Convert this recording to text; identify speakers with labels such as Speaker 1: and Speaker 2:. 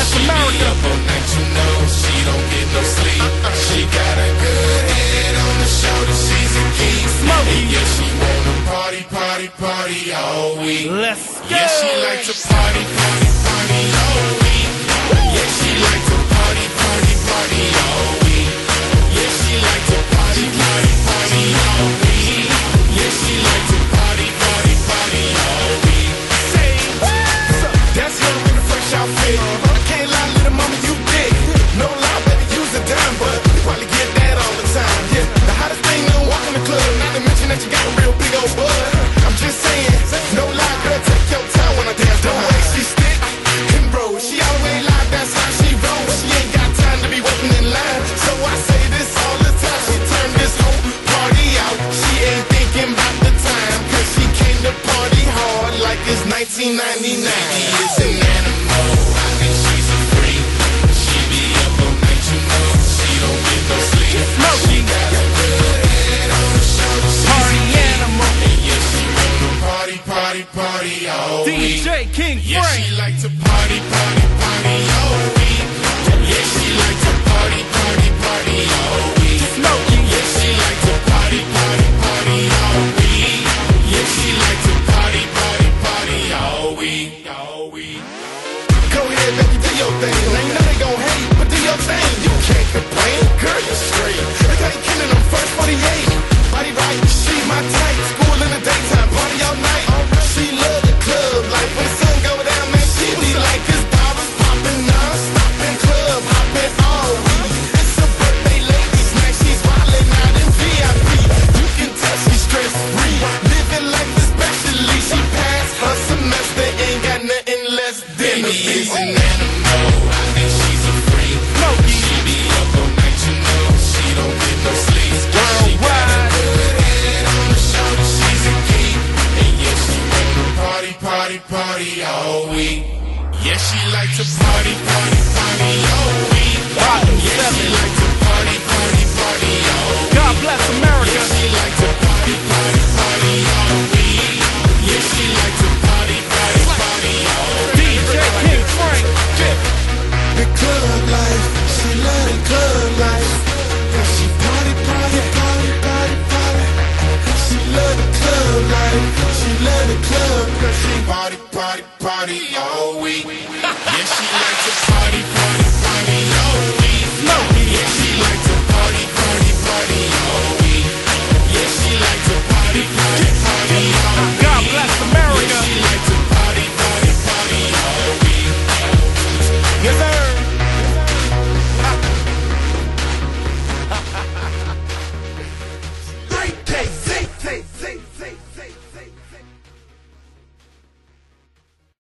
Speaker 1: South America.
Speaker 2: Up all night, you know, she don't get no sleep. She got a good head on the shoulder, she's a geek.
Speaker 1: Smoky.
Speaker 2: Yeah, she wanna party, party, party all week.
Speaker 1: Let's go.
Speaker 2: Yeah, she like to party, party, party all week. Yeah, she like to party, party, party all week. Yeah, she like to party, party, party all week. Yeah, she like to party, party, party all week.
Speaker 1: Say
Speaker 2: That's her in a fresh outfit. I can't lie, little mama, you dig. No lie, baby, use a dime, but you probably get that all the time. Yeah, the hottest thing to walk in the club. Not to mention that you got a real big old butt. I'm just saying, no lie, girl, take your time when I dance. The way she stick and roll, she always lie, that's how she roll. She ain't got time to be waiting in line, so I say this all the time. She turned this whole party out. She ain't thinking about the time, 'cause she came to party hard like it's 1999.